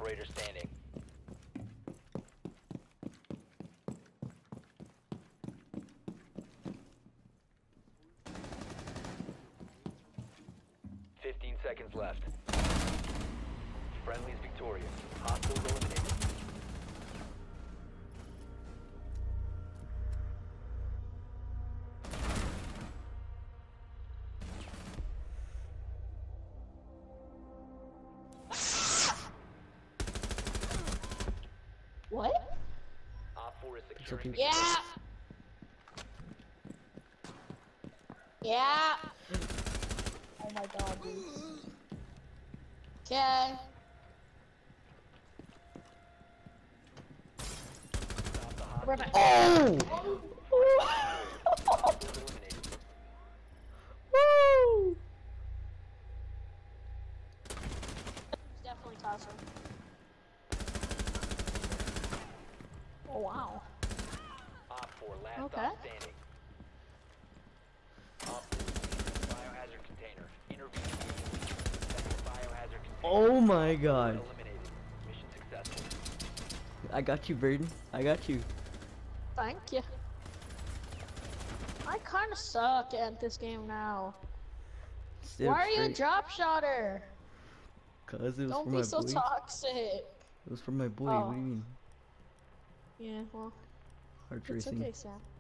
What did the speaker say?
operator standing. Seconds left. Friendly's victorious. Hostiles eliminated. What? Op 4 is securing. Yeah. Yeah. Oh my god, dude. Okay. Oh! Woo! Definitely tossing. Oh wow. Op 4 last Okay. stop standing. Op 4 biohazard container. Intervene. Biohazard container. Oh my god. Eliminated. Mission successful. I got you, Burden. I got you. Thank you. I kinda suck at this game now. Why are you a drop shotter? Cause it was Don't for be my so boy. toxic. It was for my boy. Oh. What do you mean? Yeah, well, Heart it's racing. okay, Sam.